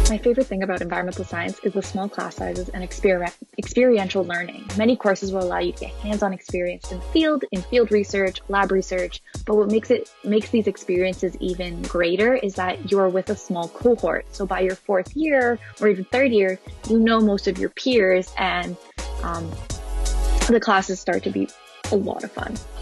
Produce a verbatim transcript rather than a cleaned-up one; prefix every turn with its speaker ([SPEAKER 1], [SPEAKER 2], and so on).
[SPEAKER 1] My favorite thing about environmental science is the small class sizes and exper experiential learning. Many courses will allow you to get hands-on experience in the field, in field research, lab research, but what makes it makes these experiences even greater is that you're with a small cohort. So by your fourth year or even third year, you know most of your peers, and um, the classes start to be a lot of fun.